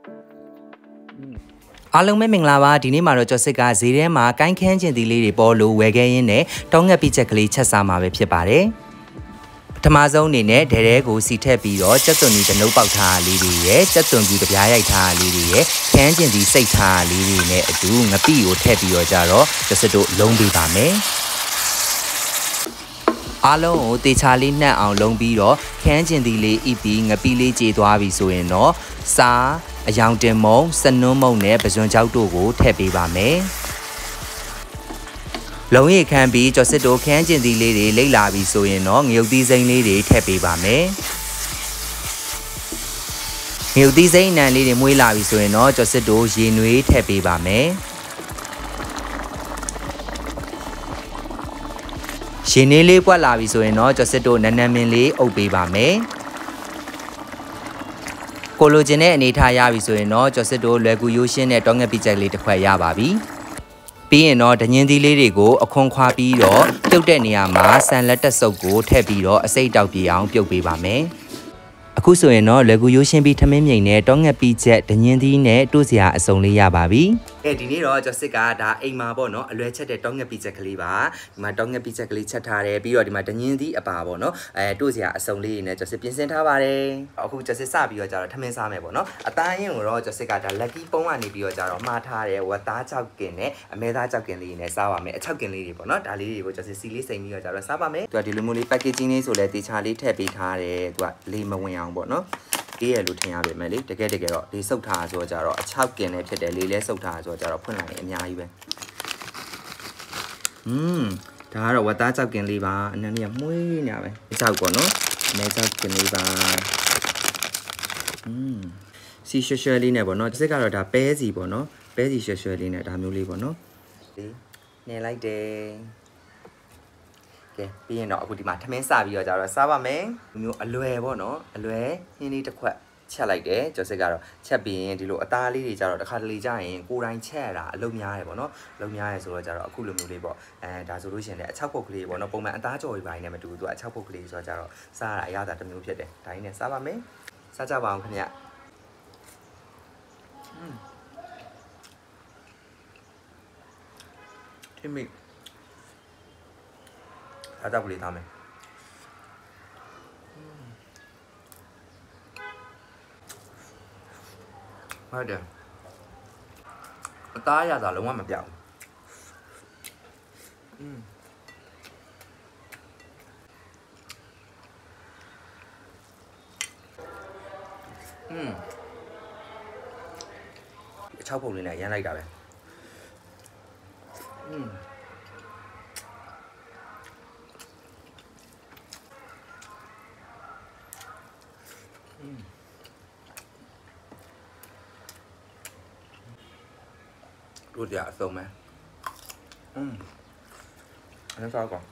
အားလုံးပဲမင်္ဂလာပါဒီနေ့မှာတော့ကျော်စစ်ကဈေးထဲမှာကိုင်းခန်းကျင်သီးလေးတွေပေါ်လို့ဝယ်ခဲ့ရင်းနဲ့တောင်းငက်ပိချက်ကလေးချက်စားမှာပဲဖြစ်ပါတယ်ပထမဆုံးအနေနဲ့ဒဲရဲကိုစီထက်ပြီးတော့ကြက်သွန်ကြီးတစ်နှုတ်ပေါက်ထားလေးတွေရဲ့ကြက်သွန်ကြီးတစ်ပြားရိုက်ထားလေးတွေရဲ့ခန်းကျင်သီးစိတ်ထားလေးတွေနဲ့အတူငပိကိုထည့်ပြီးတော့ကြတော့ကျော်စစ်တို့လုံးပေးပါမယ်အားလုံးကိုတေချာလေးနှံ့အောင်လုံးပြီးတော့ခန်းကျင်သီးလေးဤပြီးငပိလေးကြေသွားပြီဆိုရင်တော့စားအယောင်တင်မုံစနွန်းမုံနဲ့ပဇွန်ကြောက်တို့ကိုထည့်ပေးပါမယ်လုံးရိပ်ခမ်းပြီးကျော်စစ်တို့ခန်းကျင်သီးလေးတွေလိမ့်လာပြီဆိုရင်တော့ငရုတ်သီးစိမ်းလေးတွေထည့်ပေးပါမယ်ငရုတ်သီးစိမ်းအနံလေးတွေမွေးလာပြီဆိုရင်တော့ကျော်စစ်တို့ရေနွေးထည့်ပေးပါမယ်ရေနွေးလေးပွက်လာပြီဆိုရင်တော့ကျော်စစ်တို့နန်းနန်းမင်းလေးအုပ်ပေးပါမယ်ကိုလိုချင်တဲ့အနေထားရပြီဆိုရင်တော့ကျော်စစ်တို့လွယ်ကူရိုးရှင်းတဲ့တောင်းငက်ပိချက်လေးတစ်ခွက်ရပါပြီပြီးရင်တော့ဒညင်းသီးလေးတွေကိုအခွန်ခွာပြီးတော့ပြုတ်တဲ့နေရာမှာဆန်လက်တက်စုပ်ကိုထည့်ပြီးတော့အစိတ်တောက်ပြေအောင်ပြုတ်ပေးပါမယ်အခုဆိုရင်တော့လွယ်ကူရိုးရှင်းပြီးထမင်းမြိန်နဲ့တောင်းငက်ပိချက်ဒညင်းသီးနဲ့တို့စရာအစုံလေးရပါပြီဒီနေ့တော့ကျော်စစ်ကဒါအိမ်မှာပေါ့နော်အလွယ်ချက်တဲ့တောင်းငက်ပိချက်ကလေးပါဒီမှာတောင်းငက်ပိချက်ကလေးချက်ထားတယ်ပြီးတော့ဒီမှာဒညင်းသီးအပါပေါ့နော်တို့စရာအစုံလေးနဲ့ကျော်စစ်ပြင်ဆင်ထားပါတယ်အခုကျော်စစ်စပြီးတော့ကြတော့ထမင်းစားမယ်ပေါ့နော်အသားရင်ကိုတော့ကျော်စစ်ကဒါလက်ကြီးပုံးကနေပြီးတော့ကြတော့မှားထားတယ်ဝက်သားကြောက်ကင်နဲ့အမဲသားကြောက်ကင်လေးနဲ့စားပါမယ်အချောက်ကင်လေးတွေပေါ့နော်ဒါလေးတွေကိုကျော်စစ်စီလေးစိမ်ပြီးတော့ကြတော့စားပါမယ်သူကဒီလိုမျိုးလေး packaging လေးဆိုလဲတေချာလေးထည့်ပေးထားတယ်သူကလေးမဝင်အောင်ပေါ့နော်အေးရလို့ထင်ရပေမဲ့လေတကယ်တော့ဒီစုပ်ထားဆိုတော့ကြတော့အချောက်ကင်နဲ့ဖြစ်တယ်လေးလဲစုပ်ထားဆိုတော့ကြတော့ဖွင့်လိုက်ရင်အများကြီးပဲဒါကတော့ဝက်သားကြောက်ကင်လေးပါအနံ့လေးကမွေးနေရပဲကြောက်ပေါ့နော်မဲကြောက်ကင်လေးပါစီရွှဲရွှဲလေးနဲ့ပေါ့နော်တစ်စက်ကတော့ဒါပဲစီပေါ့နော်ပဲစီရွှဲရွှဲလေးနဲ့ဒါမျိုးလေးပေါ့နော်နေလိုက်တယ်ကဲပြီးရင်တော့အခုဒီမှာထမင်းစပြီးတော့ကြတော့စားပါမယ်မျိုးအလွယ်ပေါ့နော်အလွယ်ဟင်းလေးတစ်ခွက်ချက်လိုက်တယ်ကျော်စစ်ကတော့ချက်ပြီးရင်ဒီလိုအသားလေးတွေကြတော့တစ်ခါတလေကြရင်ကိုယ်တိုင်ချက်ရတာအလုံးများတယ်ပေါ့နော်အလုံးများရဆိုတော့ကြတော့အခုလိုမျိုးလေးပေါ့ဒါဆိုလို့ရှိရင်လည်းအချောက်ပုတ်ကလေးပေါ့နော်ပုံမှန်အသားကြော်ကြီးပိုင်းနဲ့မတူဘူးသူကအချောက်ပုတ်ကလေးဆိုတော့ကြတော့စားရတာအရသာတစ်မျိုးဖြစ်တယ်ဒါကြီးနဲ့စားပါမယ်စားကြပါအောင်ခင်ဗျထိမိစားကြပလေးသားမယ်ဟုတ်တယ်အသားရတာလုံးဝမပြောင်းအချောက်ပုံလေးနဲ့ရမ်းလိုက်တာပဲတို့ကြအစုံမယ်အဲ့ဒါကော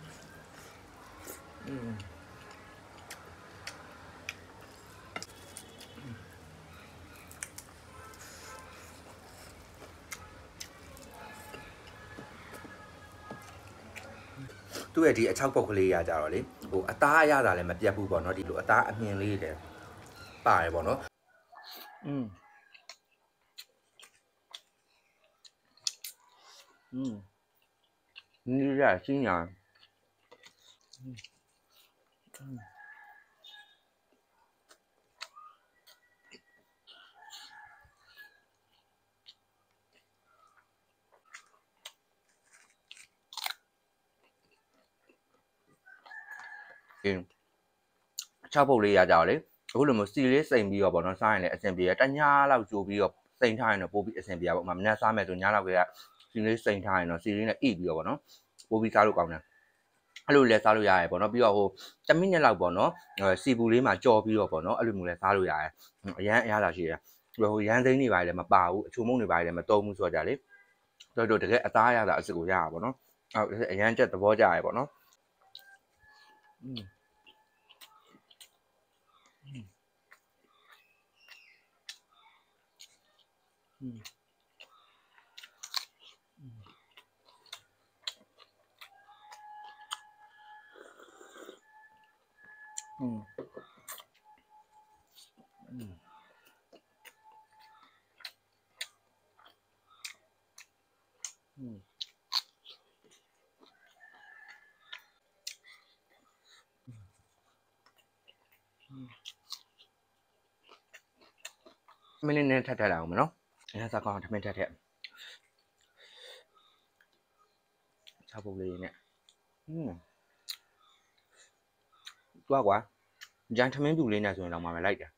သူ့ရဲ့ဒီအချောက်ပုတ်ကလေးရကြတော့လေဟိုအသားအရသာလည်းမပြတ်ဘူးပေါ့နော်ဒီလိုအသားအမြင်လေးတွေပါတယ်ပေါ့နော်你这新娘，ချောက်ပုတ်လေးရကြတော့လေအခုလိုမျိုးစီလေးစိမ်ပြီးတော့ပေါ့နော်စားရင်လည်းအဆင်ပြေတယ်တညာလောက်ကြိုးပြီးတော့စိမ်ထားရင်တော့ပို့ပြီးအဆင်ပြေပါပေါ့မနေ့စားမယ်ဆိုညလောက်ကစီလေးစိမ်ထားရင်တော့စီလေးနဲ့အိပြီးတော့ပေါ့နော်ပို့ပြီးစားလို့ကောင်းတယ်အဲ့လိုလဲစားလို့ရတယ်ပေါ့နော်ပြီးတော့ဟို10မိနစ်လောက်ပေါ့နော်စီပူလေးမှာကြော်ပြီးတော့ပေါ့နော်အဲ့လိုမျိုးလဲစားလို့ရတယ်အရန်အရသာရှိတယ်ဟိုရန်သိန်းတွေပါလည်းမပါဘူးအချိုမုံတွေပါလည်းမတုံးဘူးဆိုတော့ကြလေတို့တကယ်အသားရတာအစ်ကိုရတာပေါ့နော်အဲ့အရန်ချက်သဘောကျရပေါ့နော်မင်းလေးနဲ့ထပ်ထလာအောင်မနော်အဲ့ဒါစကောင်းထမင်းထက်ချပုတ်လေးနဲ့တွားကွာဂျန်ထမင်းပြူလေးနဲ့ဆိုရင်တော့မှလိုက်တယ်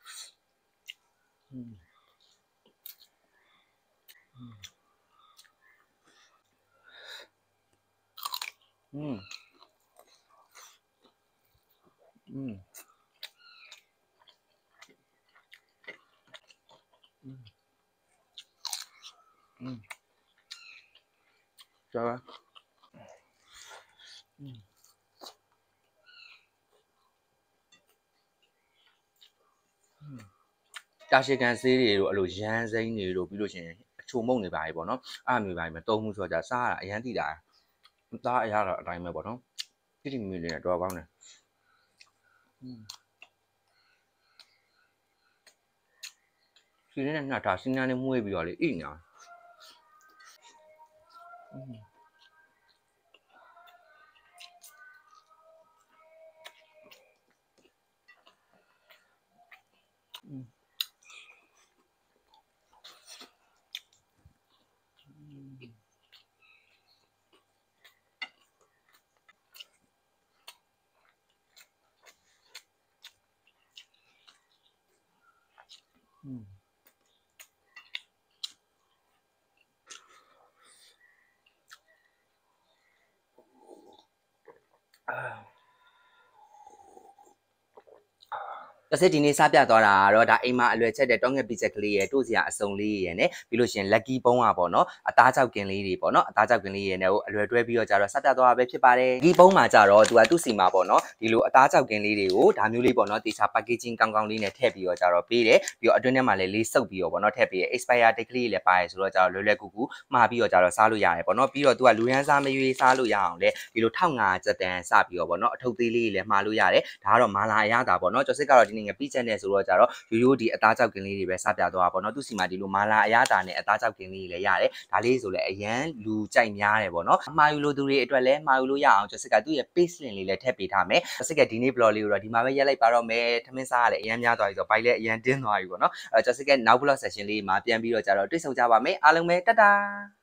ကျော်တာရှည်ကန်ဆေးတွေတို့အဲ့လိုရမ်းစိမ်းတွေတို့ပြီးလို့ရှိရင်အချိုမုံနေပါပြီပေါ့နော်အဲ့မျိုးပါပြီမတုံးမှုဆိုတော့စားရတာအရန်တိတာသားအရတော့အတိုင်းပဲပေါ့နော်တိတိမီမီလေးနဲ့တော်ကောင်းတယ်စီးနဲ့နှက်တာစီးနားနဲ့မှုေးပြီးတော့လေအိညာတစ်စက်ဒီနေ့စားပြသွားတာကတော့ဒါအိမ်မှာအလွယ်ချက်တဲ့တောင်းငယ်ပီချက်ကလေးရယ်တို့စရာအစုံလေးရယ်နဲ့ပြီးလို့ရှိရင် lucky ပုံးอ่ะပေါ့နော်အသားကြောက်ကင်လေးတွေပေါ့နော်အသားကြောက်ကင်လေးရယ်နဲ့ကိုအလွယ်တွဲပြီးတော့ကြတော့စားပြသွားတာပဲဖြစ်ပါတယ်ဒီပုံးမှာကြတော့သူကသူ့စီမှာပေါ့နော်ဒီလိုအသားကြောက်ကင်လေးတွေကိုဒါမျိုးလေးပေါ့နော်တေချာ packaging ကောင်းကောင်းလေးနဲ့ထည့်ပြီးတော့ကြတော့ပေးတယ်ပြီးတော့အတွင်းထဲမှာလည်းလေးစုပ်ပြီးတော့ပေါ့နော်ထည့်ပေးတယ် expire date ကလေးလည်းပါတယ်ဆိုတော့ကြတော့လွယ်လွယ်ကူကူမှာပြီးတော့ကြတော့စားလို့ရတယ်ပေါ့နော်ပြီးတော့သူကလူရန်စားမရွေးစားလို့ရအောင်လေဒီလို1500ကျပ်တန်စပြီးတော့ပေါ့နော်အထုပ်သေးလေးလည်းမှာလို့ရတယ်ဒါကတော့မာလာအရသာပေါ့နော်ကျော်စစ်ကတော့ဒီနေ့ငပိချက်နဲ့ဆိုတော့ကြတော့ရိုးရိုးဒီအသားကြောက်ကင်လေးတွေပဲစပြသွားတာပေါ့နော်သူစီမှာဒီလိုမာလာအရသာနဲ့အသားကြောက်ကင်လေးတွေလည်းရတယ်ဒါလေးဆိုလည်းအရန်လူကြိုက်များတယ်ပေါ့နော်မှာယူလို့သူတွေအတွက်လည်းမှာယူလို့ရအောင်ကျော်စစ်ကသူ့ရဲ့ page link လေးလည်းထည့်ပေးထားမယ်ကျော်စစ်ကဒီနေ့ blog လေးကိုတော့ဒီမှာပဲရက်လိုက်ပါတော့မယ်ထမင်းစားရလည်းအရန်များသွားပြီဆိုတော့ဘိုက်လည်းအရန်တင်းသွားပြီပေါ့နော်ကျော်စစ်ကနောက် blog session လေးမှာပြန်ပြီးတော့ကြတော့တွေ့ဆုံကြပါမယ်အားလုံးပဲတတာ